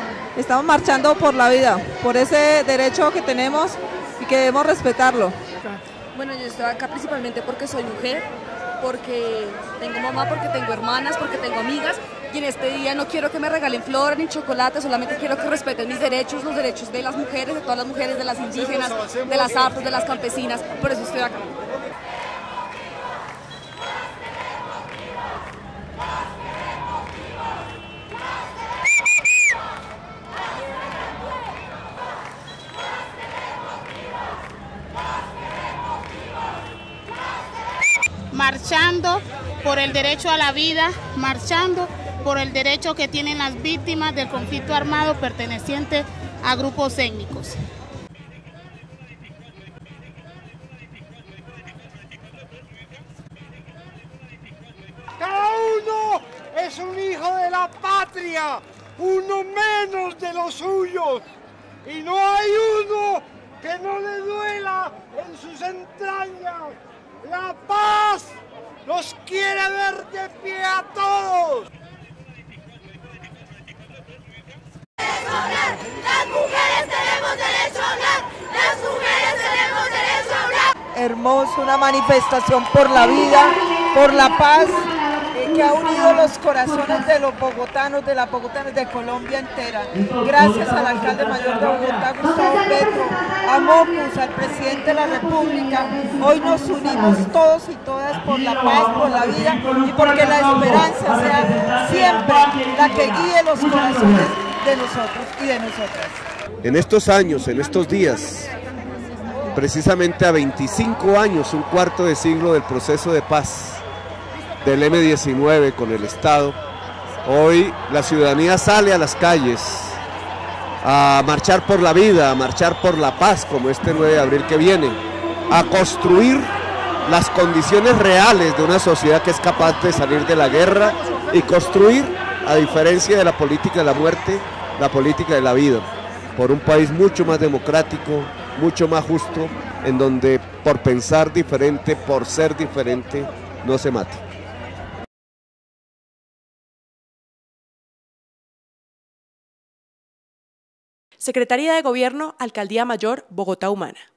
estamos marchando por la vida, por ese derecho que tenemos y que debemos respetarlo. Bueno, yo estoy acá principalmente porque soy mujer, porque tengo mamá, porque tengo hermanas, porque tengo amigas, y en este día no quiero que me regalen flores ni chocolate, solamente quiero que respeten mis derechos, los derechos de las mujeres, de todas las mujeres, de las indígenas, de las afros, de las campesinas, por eso estoy acá. Marchando por el derecho a la vida, marchando por el derecho que tienen las víctimas del conflicto armado perteneciente a grupos étnicos. Cada uno es un hijo de la patria, uno menos de los suyos, y no hay uno que no le duela en sus entrañas. La paz los quiere ver de pie a todos. Las mujeres tenemos derecho a hablar, las mujeres tenemos derecho a hablar. Hermoso, una manifestación por la vida, por la paz, que ha unido los corazones de los bogotanos, de las bogotanas, de Colombia entera. Gracias al alcalde mayor de Bogotá, Gustavo Petro, a Mocus, al presidente de la República. Hoy nos unimos todos y todas por la paz, por la vida y porque la esperanza sea siempre la que guíe los corazones de nosotros y de nosotras. En estos años, en estos días, precisamente a 25 años, un cuarto de siglo del proceso de paz del M-19 con el Estado, hoy la ciudadanía sale a las calles a marchar por la vida, a marchar por la paz, como este 9 de abril que viene, a construir las condiciones reales de una sociedad que es capaz de salir de la guerra y construir, a diferencia de la política de la muerte, la política de la vida, por un país mucho más democrático, mucho más justo, en donde por pensar diferente, por ser diferente, no se mate. Secretaría de Gobierno, Alcaldía Mayor, Bogotá Humana.